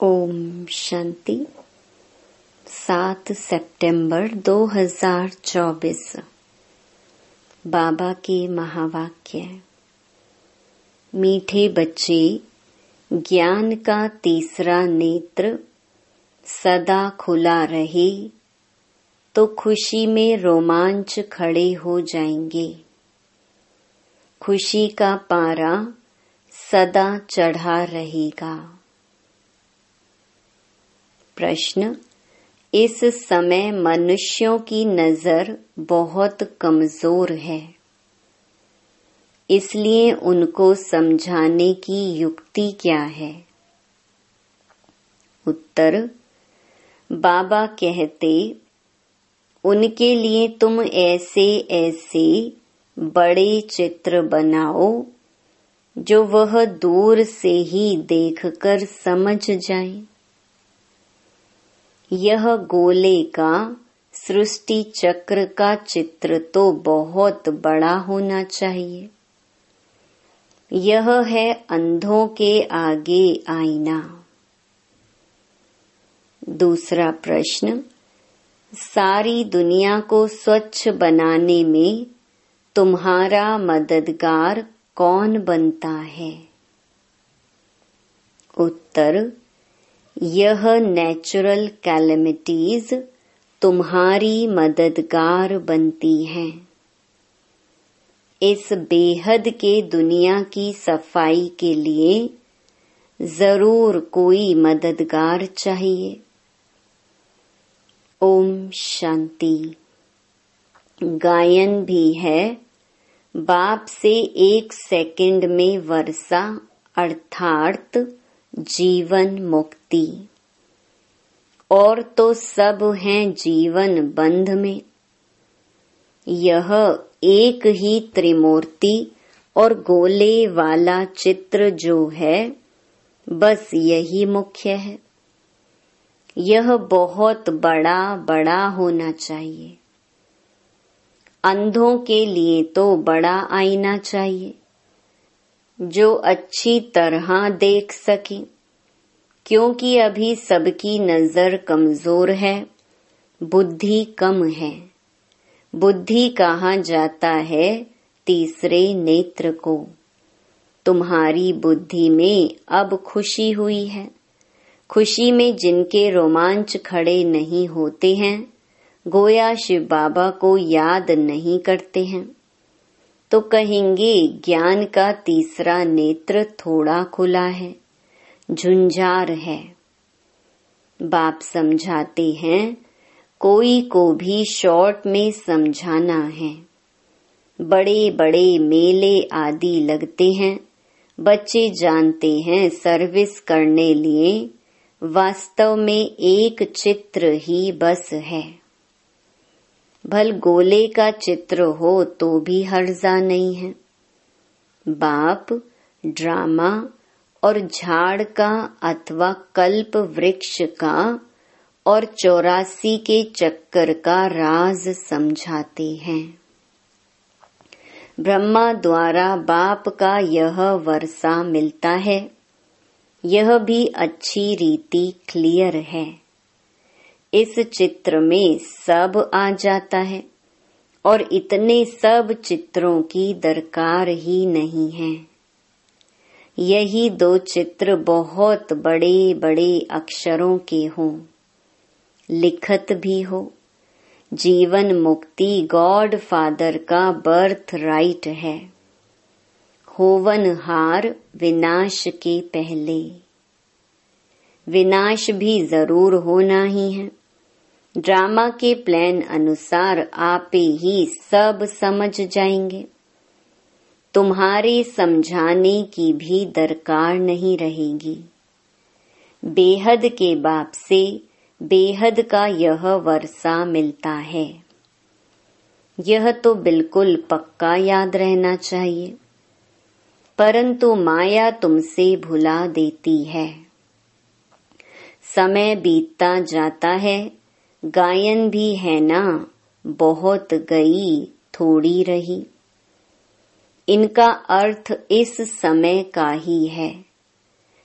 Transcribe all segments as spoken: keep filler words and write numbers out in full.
ओम शांति। सात सितंबर दो हज़ार चौबीस। बाबा के महावाक्य। मीठे बच्चे, ज्ञान का तीसरा नेत्र सदा खुला रहे तो खुशी में रोमांच खड़े हो जाएंगे। खुशी का पारा सदा चढ़ा रहेगा। प्रश्न। इस समय मनुष्यों की नजर बहुत कमजोर है, इसलिए उनको समझाने की युक्ति क्या है? उत्तर। बाबा कहते, उनके लिए तुम ऐसे ऐसे बड़े चित्र बनाओ जो वह दूर से ही देखकर समझ जाए। यह गोले का सृष्टि चक्र का चित्र तो बहुत बड़ा होना चाहिए। यह है अंधों के आगे आईना। दूसरा प्रश्न। सारी दुनिया को स्वच्छ बनाने में तुम्हारा मददगार कौन बनता है? उत्तर। यह नेचुरल कैलेमिटीज तुम्हारी मददगार बनती हैं। इस बेहद के दुनिया की सफाई के लिए जरूर कोई मददगार चाहिए। ओम शांति। गायन भी है, बाप से एक सेकंड में वर्षा अर्थात जीवन मुक्ति। और तो सब हैं जीवन बंध में। यह एक ही त्रिमूर्ति और गोले वाला चित्र जो है, बस यही मुख्य है। यह बहुत बड़ा बड़ा होना चाहिए। अंधों के लिए तो बड़ा आईना चाहिए जो अच्छी तरह देख सके, क्योंकि अभी सबकी नजर कमजोर है, बुद्धि कम है। बुद्धि कहा जाता है तीसरे नेत्र को। तुम्हारी बुद्धि में अब खुशी हुई है। खुशी में जिनके रोमांच खड़े नहीं होते हैं, गोया शिव बाबा को याद नहीं करते हैं, तो कहेंगे ज्ञान का तीसरा नेत्र थोड़ा खुला है, झुंझार है। बाप समझाते हैं, कोई को भी शॉर्ट में समझाना है। बड़े बड़े मेले आदि लगते हैं, बच्चे जानते हैं सर्विस करने लिए वास्तव में एक चित्र ही बस है। भल गोले का चित्र हो तो भी हर्जा नहीं है। बाप ड्रामा और झाड़ का अथवा कल्प वृक्ष का और चौरासी के चक्कर का राज समझाते हैं। ब्रह्मा द्वारा बाप का यह वर्षा मिलता है। यह भी अच्छी रीति क्लियर है। इस चित्र में सब आ जाता है और इतने सब चित्रों की दरकार ही नहीं है। यही दो चित्र बहुत बड़े बड़े अक्षरों के हों, लिखत भी हो। जीवन मुक्ति गॉड फादर का बर्थ राइट है। होवनहार विनाश के पहले। विनाश भी जरूर होना ही है। ड्रामा के प्लान अनुसार आप ही सब समझ जाएंगे। तुम्हारे समझाने की भी दरकार नहीं रहेगी। बेहद के बाप से बेहद का यह वर्षा मिलता है। यह तो बिल्कुल पक्का याद रहना चाहिए, परंतु माया तुमसे भुला देती है। समय बीतता जाता है, गायन भी है ना, बहुत गई थोड़ी रही। इनका अर्थ इस समय का ही है।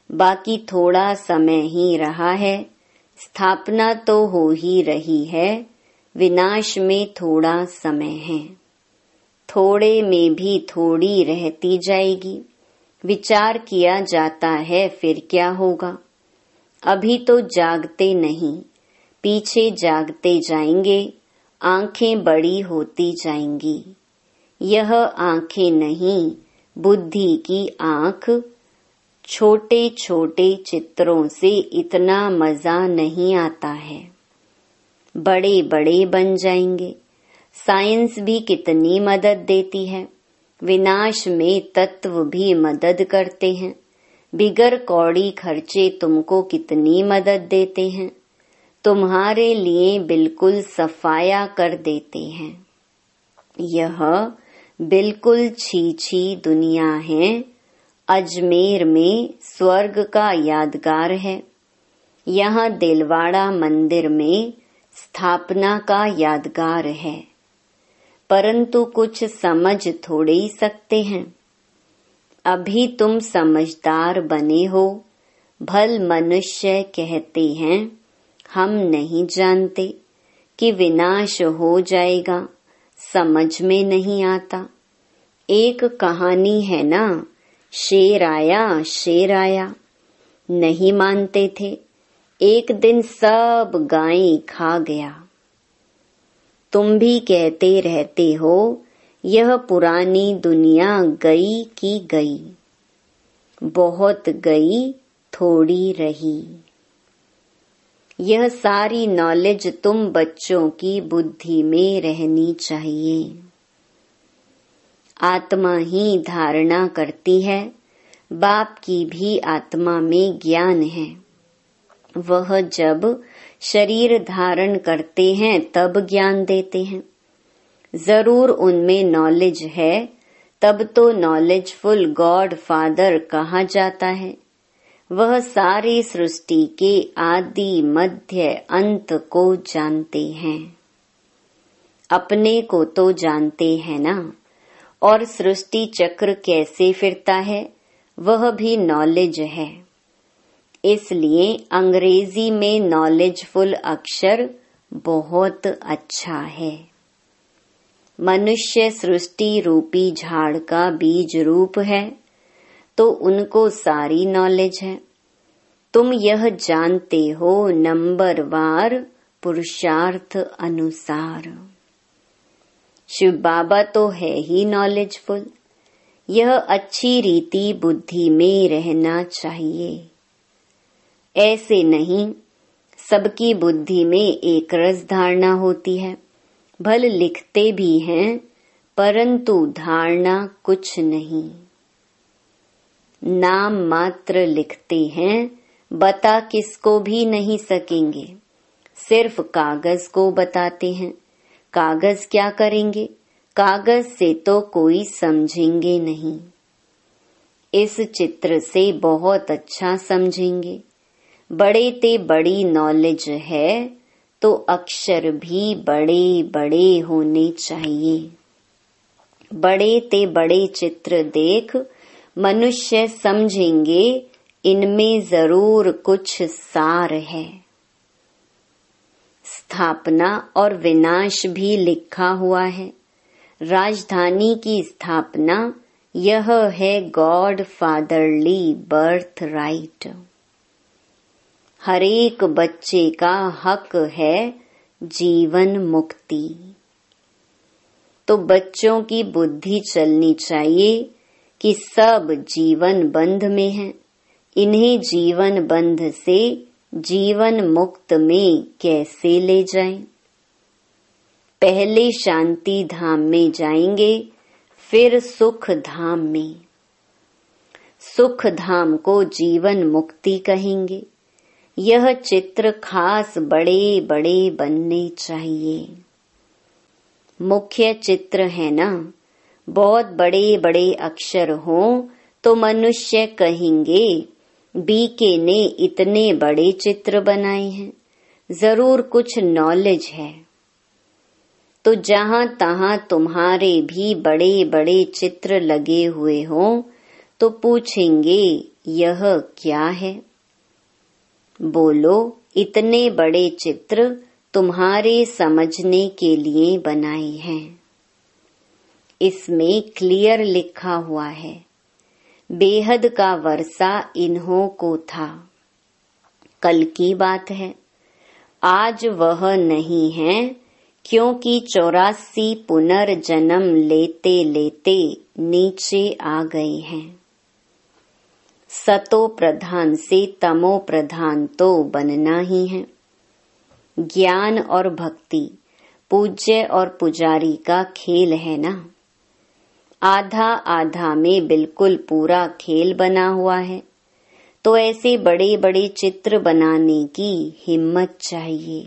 बाकी थोड़ा समय ही रहा है। स्थापना तो हो ही रही है, विनाश में थोड़ा समय है। थोड़े में भी थोड़ी रहती जाएगी। विचार किया जाता है फिर क्या होगा। अभी तो जागते नहीं, पीछे जागते जाएंगे। आंखें बड़ी होती जाएंगी। यह आंखें नहीं, बुद्धि की आंख। छोटे छोटे चित्रों से इतना मजा नहीं आता है, बड़े बड़े बन जाएंगे। साइंस भी कितनी मदद देती है, विनाश में तत्व भी मदद करते हैं। बिगर कौड़ी खर्चे तुमको कितनी मदद देते हैं, तुम्हारे लिए बिल्कुल सफाया कर देते हैं। यह बिल्कुल छीछी दुनिया है। अजमेर में स्वर्ग का यादगार है। यहाँ दिलवाड़ा मंदिर में स्थापना का यादगार है, परंतु कुछ समझ थोड़े ही सकते हैं। अभी तुम समझदार बने हो। भल मनुष्य कहते हैं, हम नहीं जानते कि विनाश हो जाएगा, समझ में नहीं आता। एक कहानी है ना, शेर आया शेर आया, नहीं मानते थे। एक दिन सब गायें खा गया। तुम भी कहते रहते हो, यह पुरानी दुनिया गई की गई। बहुत गई, थोड़ी रही। यह सारी नॉलेज तुम बच्चों की बुद्धि में रहनी चाहिए। आत्मा ही धारणा करती है। बाप की भी आत्मा में ज्ञान है। वह जब शरीर धारण करते हैं तब ज्ञान देते हैं। जरूर उनमें नॉलेज है, तब तो नॉलेजफुल गॉड फादर कहा जाता है। वह सारी सृष्टि के आदि मध्य अंत को जानते हैं। अपने को तो जानते हैं ना, और सृष्टि चक्र कैसे फिरता है वह भी नॉलेज है। इसलिए अंग्रेजी में नॉलेजफुल अक्षर बहुत अच्छा है। मनुष्य सृष्टि रूपी झाड़ का बीज रूप है, तो उनको सारी नॉलेज है। तुम यह जानते हो नंबर वार पुरुषार्थ अनुसार। शिव बाबा तो है ही नॉलेजफुल। यह अच्छी रीति बुद्धि में रहना चाहिए। ऐसे नहीं, सबकी बुद्धि में एक रस धारणा होती है। भल लिखते भी हैं, परंतु धारणा कुछ नहीं। नाम मात्र लिखते हैं, बता किसको भी नहीं सकेंगे। सिर्फ कागज को बताते हैं। कागज क्या करेंगे? कागज से तो कोई समझेंगे नहीं। इस चित्र से बहुत अच्छा समझेंगे। बड़े ते बड़ी नॉलेज है, तो अक्षर भी बड़े बड़े होने चाहिए। बड़े ते बड़े चित्र देख मनुष्य समझेंगे, इनमें जरूर कुछ सार है। स्थापना और विनाश भी लिखा हुआ है। राजधानी की स्थापना, यह है गॉड फादरली बर्थ राइट। हरेक बच्चे का हक है जीवन मुक्ति। तो बच्चों की बुद्धि चलनी चाहिए कि सब जीवन बंध में हैं। इन्हें जीवन बंध से जीवन मुक्त में कैसे ले जाएं? पहले शांति धाम में जाएंगे, फिर सुख धाम में। सुख धाम को जीवन मुक्ति कहेंगे। यह चित्र खास बड़े बड़े बनने चाहिए। मुख्य चित्र है ना, बहुत बड़े बड़े अक्षर हों तो मनुष्य कहेंगे, बीके ने इतने बड़े चित्र बनाए हैं, जरूर कुछ नॉलेज है। तो जहां तहां तुम्हारे भी बड़े बड़े चित्र लगे हुए हों तो पूछेंगे, यह क्या है? बोलो, इतने बड़े चित्र तुम्हारे समझने के लिए बनाए हैं। इसमें क्लियर लिखा हुआ है, बेहद का वर्षा इन्हों को था। कल की बात है, आज वह नहीं है, क्योंकि चौरासी पुनर्जन्म लेते लेते नीचे आ गए हैं। सतो प्रधान से तमो प्रधान तो बनना ही है। ज्ञान और भक्ति पूज्य और पुजारी का खेल है ना। आधा आधा में बिल्कुल पूरा खेल बना हुआ है, तो ऐसे बड़े बड़े चित्र बनाने की हिम्मत चाहिए।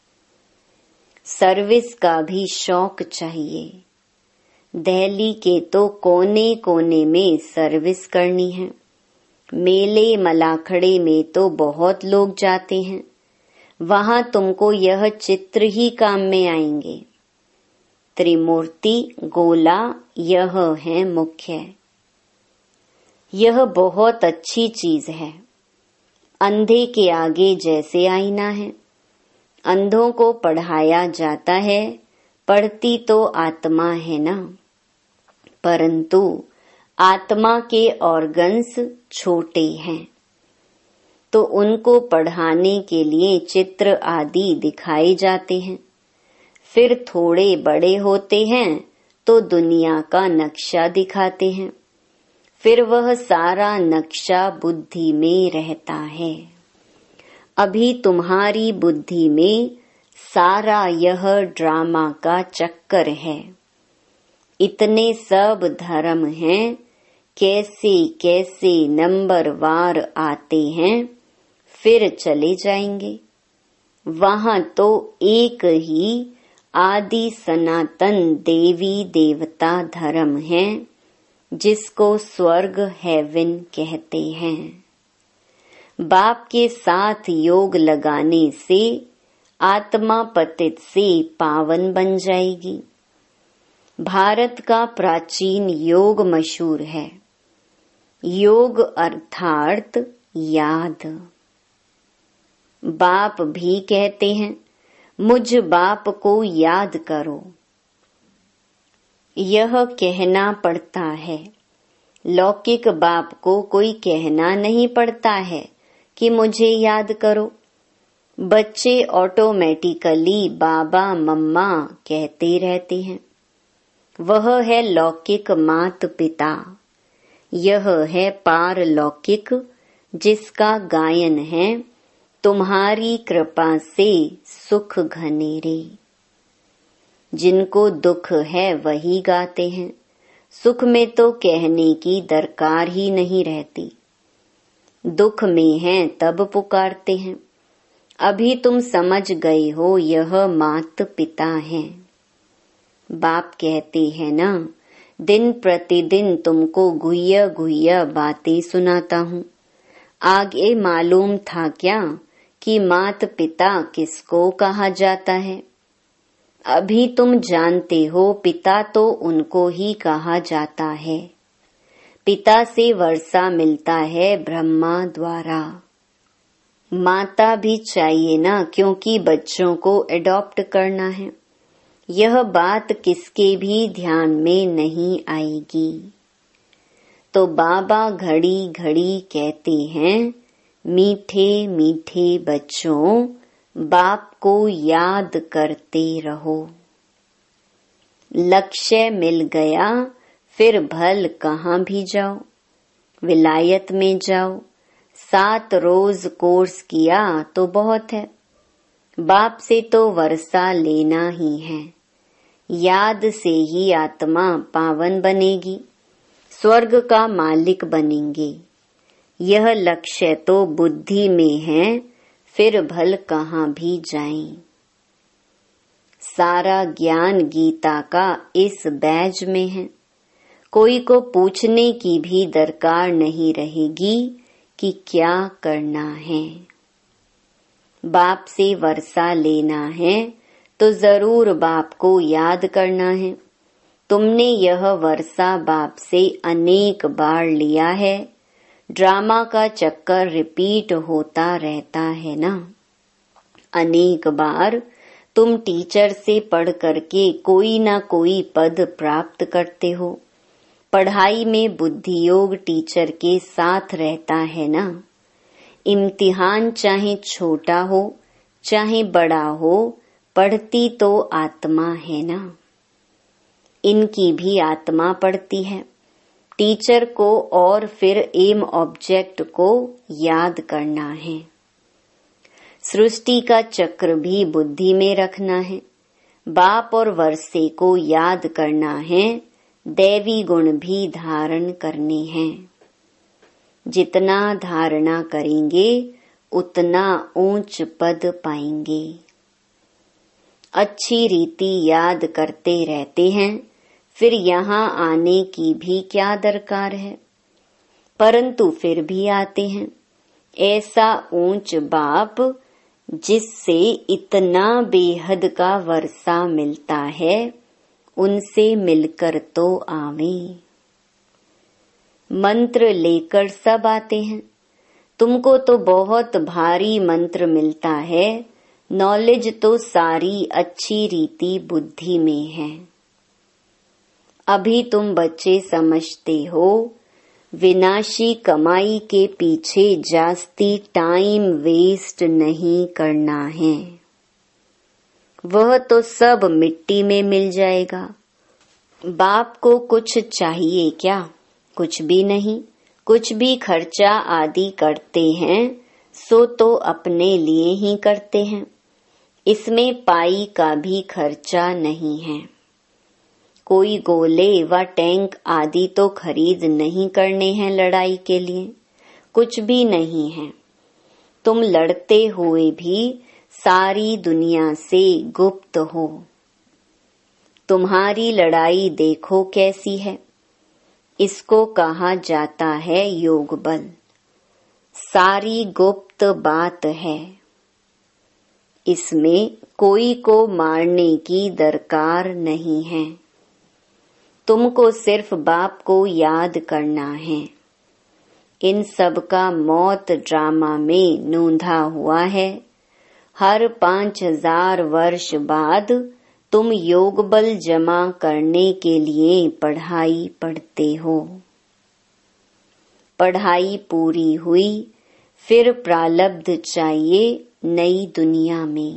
सर्विस का भी शौक चाहिए। दिल्ली के तो कोने कोने में सर्विस करनी है। मेले मलाखड़े में तो बहुत लोग जाते हैं, वहां तुमको यह चित्र ही काम में आएंगे। त्रिमूर्ति गोला यह है मुख्य। यह बहुत अच्छी चीज है। अंधे के आगे जैसे आईना है। अंधों को पढ़ाया जाता है, पढ़ती तो आत्मा है ना, परंतु आत्मा के ऑर्गन्स छोटे हैं, तो उनको पढ़ाने के लिए चित्र आदि दिखाए जाते हैं। फिर थोड़े बड़े होते हैं तो दुनिया का नक्शा दिखाते हैं। फिर वह सारा नक्शा बुद्धि में रहता है। अभी तुम्हारी बुद्धि में सारा यह ड्रामा का चक्कर है। इतने सब धर्म हैं, कैसे कैसे नंबर वार आते हैं, फिर चले जाएंगे। वहां तो एक ही आदि सनातन देवी देवता धर्म है, जिसको स्वर्ग हेवन कहते हैं। बाप के साथ योग लगाने से आत्मा पतित से पावन बन जाएगी। भारत का प्राचीन योग मशहूर है। योग अर्थात याद। बाप भी कहते हैं, मुझ बाप को याद करो। यह कहना पड़ता है। लौकिक बाप को कोई कहना नहीं पड़ता है कि मुझे याद करो। बच्चे ऑटोमेटिकली बाबा मम्मा कहते रहते हैं। वह है लौकिक मात पिता। यह है पारलौकिक, जिसका गायन है, तुम्हारी कृपा से सुख घनेरे। जिनको दुख है वही गाते हैं। सुख में तो कहने की दरकार ही नहीं रहती। दुख में हैं तब पुकारते हैं। अभी तुम समझ गए हो, यह मात पिता हैं। बाप कहते हैं ना, दिन प्रतिदिन तुमको गुह्य गुह्य बातें सुनाता हूँ। आगे मालूम था क्या कि मात पिता किसको कहा जाता है? अभी तुम जानते हो, पिता तो उनको ही कहा जाता है। पिता से वर्षा मिलता है ब्रह्मा द्वारा। माता भी चाहिए ना, क्योंकि बच्चों को एडॉप्ट करना है। यह बात किसके भी ध्यान में नहीं आएगी। तो बाबा घड़ी घड़ी कहते हैं, मीठे मीठे बच्चों, बाप को याद करते रहो। लक्ष्य मिल गया, फिर भल कहाँ भी जाओ। विलायत में जाओ, सात रोज कोर्स किया तो बहुत है। बाप से तो वर्षा लेना ही है। याद से ही आत्मा पावन बनेगी, स्वर्ग का मालिक बनेंगे। यह लक्ष्य तो बुद्धि में है, फिर भल कहाँ भी जाएं। सारा ज्ञान गीता का इस बैज में है। कोई को पूछने की भी दरकार नहीं रहेगी कि क्या करना है। बाप से वर्षा लेना है तो जरूर बाप को याद करना है। तुमने यह वर्षा बाप से अनेक बार लिया है, ड्रामा का चक्कर रिपीट होता रहता है ना। अनेक बार तुम टीचर से पढ़ करके कोई ना कोई पद प्राप्त करते हो। पढ़ाई में बुद्धि योग टीचर के साथ रहता है ना। इम्तिहान चाहे छोटा हो चाहे बड़ा हो, पढ़ती तो आत्मा है ना। इनकी भी आत्मा पढ़ती है। टीचर को और फिर एम ऑब्जेक्ट को याद करना है। सृष्टि का चक्र भी बुद्धि में रखना है। बाप और वर्षे को याद करना है। दैवी गुण भी धारण करने हैं। जितना धारणा करेंगे उतना ऊंच पद पाएंगे। अच्छी रीति याद करते रहते हैं, फिर यहाँ आने की भी क्या दरकार है। परंतु फिर भी आते हैं। ऐसा ऊंच बाप जिससे इतना बेहद का वर्षा मिलता है, उनसे मिलकर तो आवे। मंत्र लेकर सब आते हैं। तुमको तो बहुत भारी मंत्र मिलता है। नॉलेज तो सारी अच्छी रीति बुद्धि में है। अभी तुम बच्चे समझते हो विनाशी कमाई के पीछे जास्ती टाइम वेस्ट नहीं करना है। वह तो सब मिट्टी में मिल जाएगा। बाप को कुछ चाहिए क्या? कुछ भी नहीं। कुछ भी खर्चा आदि करते हैं सो तो अपने लिए ही करते हैं। इसमें पाई का भी खर्चा नहीं है। कोई गोले व टैंक आदि तो खरीद नहीं करने हैं लड़ाई के लिए। कुछ भी नहीं है। तुम लड़ते हुए भी सारी दुनिया से गुप्त हो। तुम्हारी लड़ाई देखो कैसी है। इसको कहा जाता है योग बल। सारी गुप्त बात है। इसमें कोई को मारने की दरकार नहीं है। तुमको सिर्फ बाप को याद करना है। इन सब का मौत ड्रामा में नोंधा हुआ है। हर पांच हजार वर्ष बाद तुम योग बल जमा करने के लिए पढ़ाई पढ़ते हो। पढ़ाई पूरी हुई, फिर प्रारब्ध चाहिए नई दुनिया में।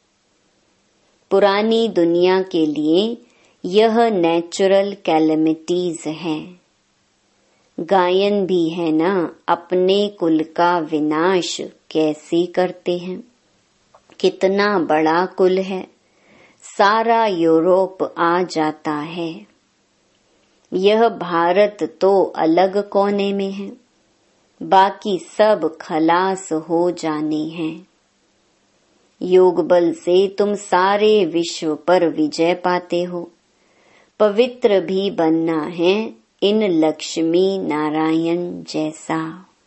पुरानी दुनिया के लिए यह नेचुरल कैलेमिटीज है। गायन भी है ना, अपने कुल का विनाश कैसे करते हैं। कितना बड़ा कुल है। सारा यूरोप आ जाता है। यह भारत तो अलग कोने में है। बाकी सब खलास हो जाने हैं। योग बल से तुम सारे विश्व पर विजय पाते हो। पवित्र भी बनना है इन लक्ष्मी नारायण जैसा।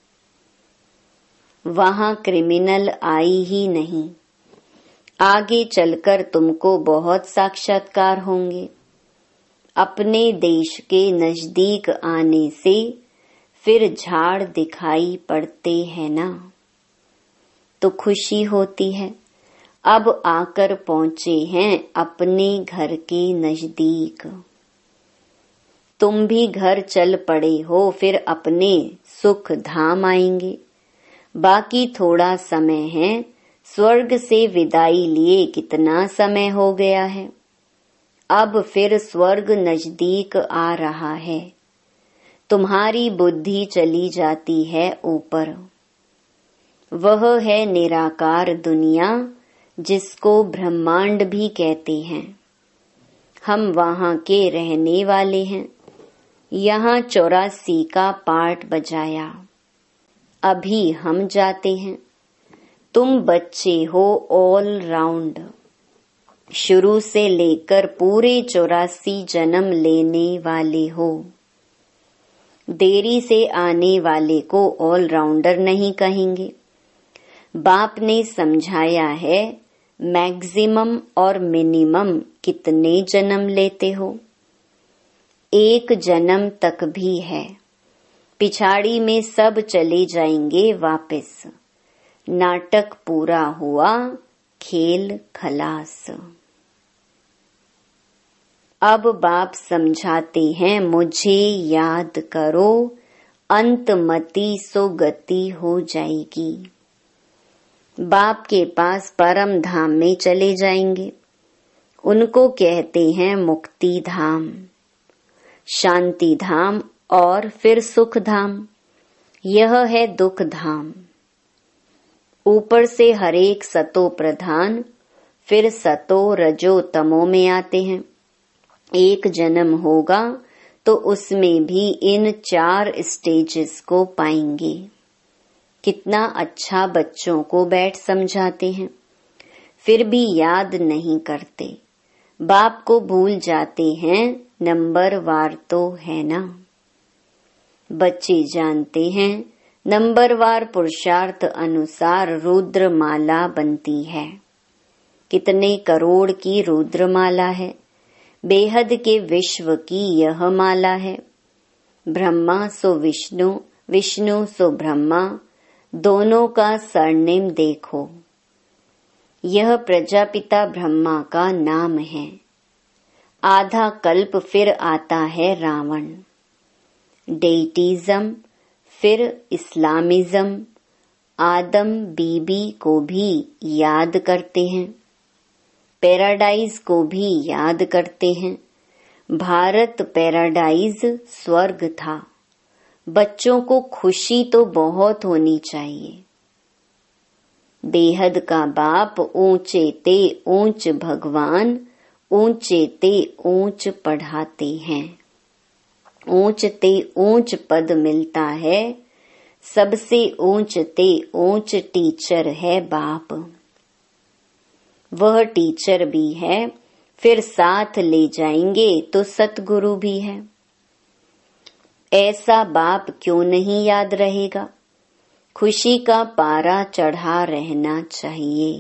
वहां क्रिमिनल आई ही नहीं। आगे चलकर तुमको बहुत साक्षात्कार होंगे। अपने देश के नजदीक आने से फिर झाड़ दिखाई पड़ते हैं ना, तो खुशी होती है। अब आकर पहुंचे हैं अपने घर के नजदीक। तुम भी घर चल पड़े हो, फिर अपने सुख धाम आएंगे। बाकी थोड़ा समय है। स्वर्ग से विदाई लिए कितना समय हो गया है। अब फिर स्वर्ग नजदीक आ रहा है। तुम्हारी बुद्धि चली जाती है ऊपर। वह है निराकार दुनिया, जिसको ब्रह्मांड भी कहते हैं। हम वहां के रहने वाले हैं। यहाँ चौरासी का पाठ बजाया। अभी हम जाते हैं। तुम बच्चे हो ऑल राउंड। शुरू से लेकर पूरे चौरासी जन्म लेने वाले हो। देरी से आने वाले को ऑल राउंडर नहीं कहेंगे। बाप ने समझाया है मैक्सिमम और मिनिमम कितने जन्म लेते हो। एक जन्म तक भी है। पिछाड़ी में सब चले जाएंगे वापस। नाटक पूरा हुआ, खेल खलास। अब बाप समझाते हैं, मुझे याद करो, अंतमति सो गति हो जाएगी। बाप के पास परम धाम में चले जाएंगे। उनको कहते हैं मुक्ति धाम, शांति धाम और फिर सुख धाम। यह है दुख धाम। ऊपर से हरेक सतो प्रधान, फिर सतो रजो तमो में आते हैं। एक जन्म होगा तो उसमें भी इन चार स्टेजेस को पाएंगे। कितना अच्छा बच्चों को बैठ समझाते हैं, फिर भी याद नहीं करते। बाप को भूल जाते हैं, नंबर वार तो है ना। बच्चे जानते हैं नंबरवार पुरुषार्थ अनुसार रुद्रमाला बनती है। कितने करोड़ की रुद्रमाला है। बेहद के विश्व की यह माला है। ब्रह्मा सो विष्णु, विष्णु सो ब्रह्मा, दोनों का सरनेम देखो। यह प्रजापिता ब्रह्मा का नाम है। आधा कल्प फिर आता है रावण। डेइटिज्म, फिर इस्लामिज्म, आदम बीबी को भी याद करते हैं, पैराडाइज को भी याद करते हैं। भारत पैराडाइज स्वर्ग था। बच्चों को खुशी तो बहुत होनी चाहिए। बेहद का बाप ऊंचे ते ऊंच भगवान, ऊंचे ते ऊंच पढ़ाते हैं। ऊंच ते ऊंच पद मिलता है। सबसे ऊंच ते ऊंच टीचर है बाप। वह टीचर भी है, फिर साथ ले जाएंगे तो सतगुरु भी है। ऐसा बाप क्यों नहीं याद रहेगा। खुशी का पारा चढ़ा रहना चाहिए।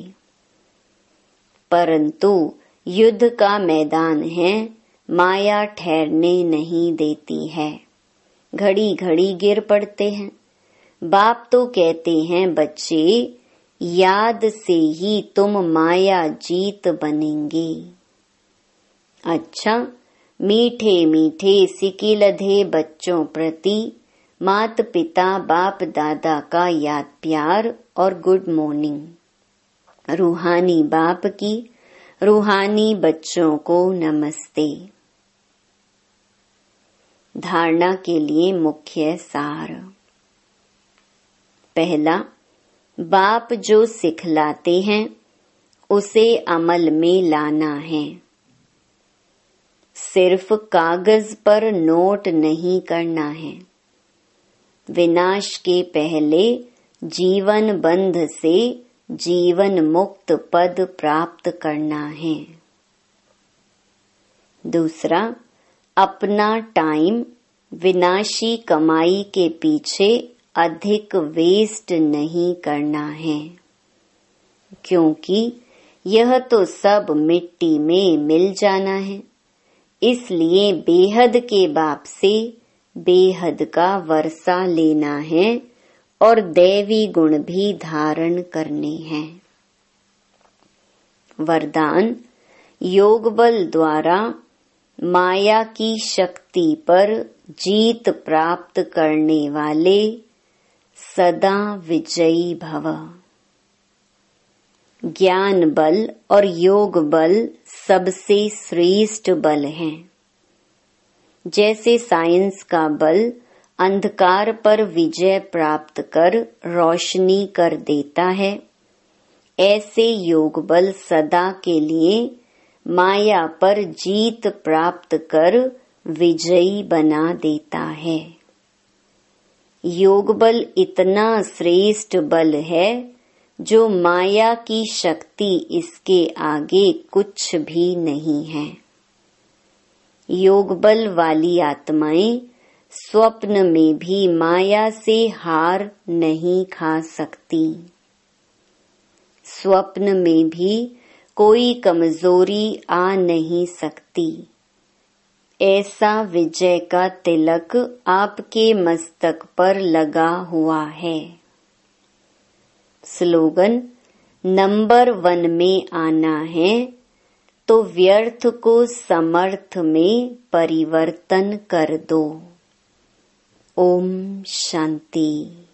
परंतु युद्ध का मैदान है, माया ठहरने नहीं देती है। घड़ी घड़ी गिर पड़ते हैं। बाप तो कहते हैं, बच्चे याद से ही तुम माया जीत बनेंगे। अच्छा, मीठे मीठे सिकिलधे बच्चों प्रति मात पिता बाप दादा का याद प्यार और गुड मॉर्निंग। रूहानी बाप की रूहानी बच्चों को नमस्ते। धारणा के लिए मुख्य सार। पहला, बाप जो सिखलाते हैं उसे अमल में लाना है। सिर्फ कागज पर नोट नहीं करना है। विनाश के पहले जीवन बंध से जीवन मुक्त पद प्राप्त करना है। दूसरा, अपना टाइम विनाशी कमाई के पीछे अधिक वेस्ट नहीं करना है, क्योंकि यह तो सब मिट्टी में मिल जाना है। इसलिए बेहद के बाप से बेहद का वर्षा लेना है और दैवी गुण भी धारण करने हैं। वरदान, योग बल द्वारा माया की शक्ति पर जीत प्राप्त करने वाले सदा विजयी भव। ज्ञान बल और योग बल सबसे श्रेष्ठ बल हैं। जैसे साइंस का बल अंधकार पर विजय प्राप्त कर रोशनी कर देता है, ऐसे योग बल सदा के लिए माया पर जीत प्राप्त कर विजयी बना देता है। योग बल इतना श्रेष्ठ बल है जो माया की शक्ति इसके आगे कुछ भी नहीं है। योग बल वाली आत्माएं स्वप्न में भी माया से हार नहीं खा सकती। स्वप्न में भी कोई कमजोरी आ नहीं सकती। ऐसा विजय का तिलक आपके मस्तक पर लगा हुआ है। स्लोगन, नंबर वन में आना है तो व्यर्थ को समर्थ में परिवर्तन कर दो। ओम शांति।